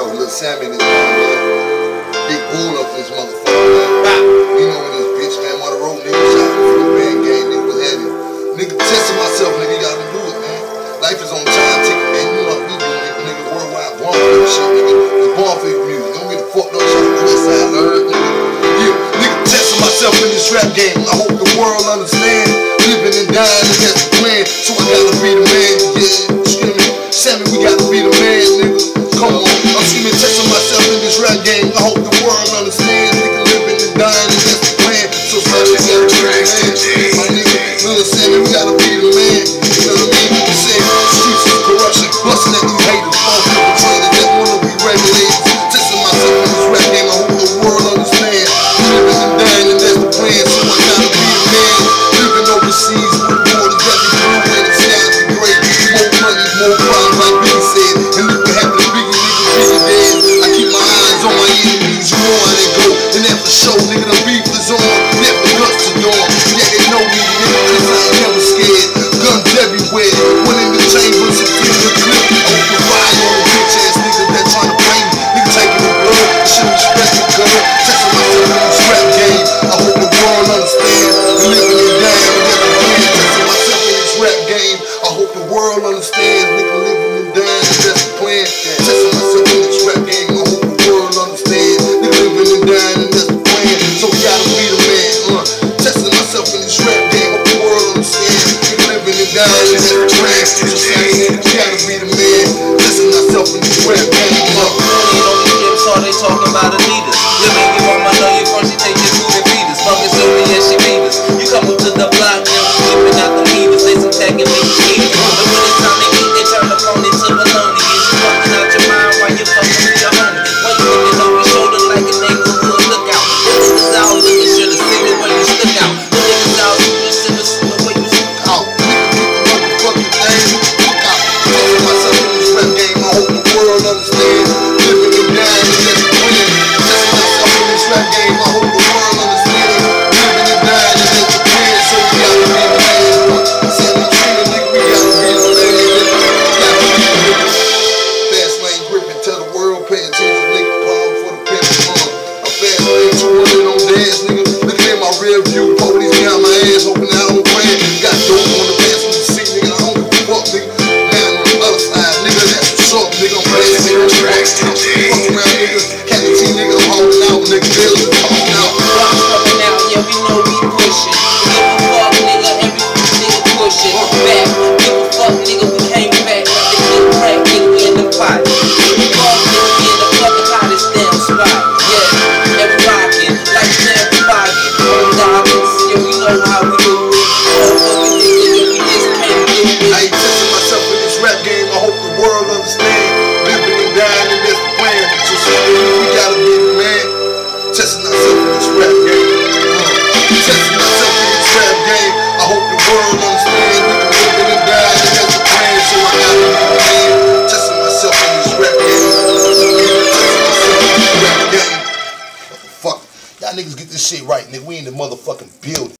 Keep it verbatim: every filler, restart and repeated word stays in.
know, Lil Sammy in this motherfucker. Big bull up this motherfucker, man. You know in this bitch, man. On the road, nigga, shot for the band game, nigga was heavy. Nigga, testing myself, nigga, you gotta do it, man. Life is on time ticket, man. You know what we doing, nigga. Nigga, worldwide, born for this shit, nigga. We born for your music. Don't get the fucked up shit on the west side of the earth, nigga. Yeah, nigga, testing myself in this rap game. I hope the world understand. Living and dying, and that's the plan. So I gotta be the man, yeah. Screaming, Sammy, we gotta be the man, nigga. Come on, I'm screaming, testing myself in this rap game. I hope the world understands, nigga. Living and dying, and that's the plan. So Sammy, we gotta be the man. My nigga, little Sammy, we gotta be the man. You know what I mean? You say streets is corruption, busting at these haters, all people trainers that wanna be regulators. Testing myself in this rap game. I hope the world understands. Living and dying, and that's the plan. So I gotta be the man. Living overseas, with borders that be blue and the skies be gray. More money, more problems, like Biggie said. And look what happened to Biggie, nigga, Biggie dead. I keep my eyes on my enemies, you know how they go. And after show, nigga, the beef is on. Never guts to dawn. Yeah, they know me, nigga, cause I ain't never scared. Guns everywhere. One in the chambers and feel the clip. Open fire on the bitch ass niggas that tryna play me. Nigga taking the blood, should respect the gun. Testing myself in this rap game. I hope the world understands. Living and dying, and that's the plan. Testing myself in this rap game. I hope the world understands. Nigga, living and dying, and that's the plan. Testing myself in this rap game. I hope the world understands. Nigga, living and dying, and that's the plan. So we gotta be the man. Uh, testing myself in this rap game. Hope the world understands. Nigga, living and dying, and that's the plan. So we gotta be the man. Testing myself in this rap game. Uh, So they talking about Adidas. Living your mama know you first, she take your food and feed us. Fucking Sylvia and she beat us. You come up to the block and we flipping out the meters. They some tagging me to eat. But when it's time to eat, they turn the phone into baloney. And you fucking out your mind while you fucking with your homie. Why you looking over your shoulder like a neighborhood lookout? The niggas out looking, should've seen the way you stuck out. The niggas out looking, should've seen the way you stuck out. Nigga, get the motherfucking thing. Look out. Testing myself in this rap game. I hope the world understands. Living and dying, and that's the plan. Testing myself in this rap game. I hope the world understands. Living and dying, and that's the plan. So we gotta be the man. Sammy Trina, nigga, we gotta be the man. We gotta be the man. Fast lane gripping, tell the world, pay attention, nigga. Palm for the pimp. Uh, a fast lane two hundred on dance, nigga. Looking at my rear view, police behind my ass, hoping I don't crash. Got dope on the passenger seat, nigga. I don't give a fuck, nigga. Man, on the other side, nigga, that's what's up, nigga. I'm playing, nigga. Fuck around, nigga. Captain T, nigga, I'm holding out, nigga. Bills are holding out. Rocks coming out, yeah, we know we pushing. Give a fuck, nigga, every nigga pushing. Back, give a fuck, nigga, we came back. Like the good crack, nigga, we in the pot. Give a fuck, nigga, we in the fucking hottest damn spot. Yeah, every rockin', like damn pocket. On diamonds, yeah, we know how we